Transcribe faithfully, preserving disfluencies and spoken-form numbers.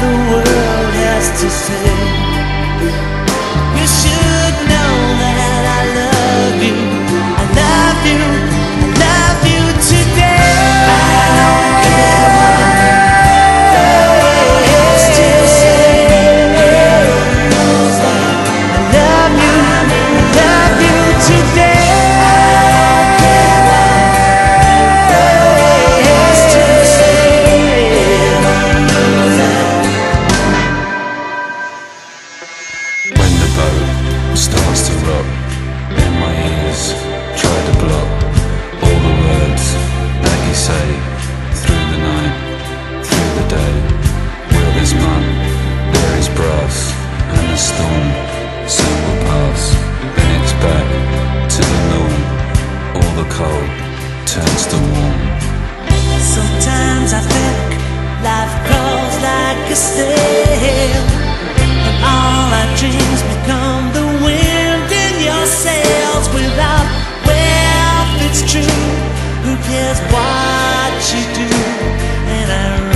the world has to say. You should know that I love you, I love you, I love you today. I don't care what the world has to say. I love you, I love you today. When the boat starts to rock, then my ears try to block all the words that you say through the night, through the day. Where there's mud, there is brass, and the storm soon will pass. Then it's back to the norm, all the cold turns to warm. Sometimes I think life goes like a sail, and all our dreams become the wind in your sails. Without wealth, it's true, who cares what you do? And I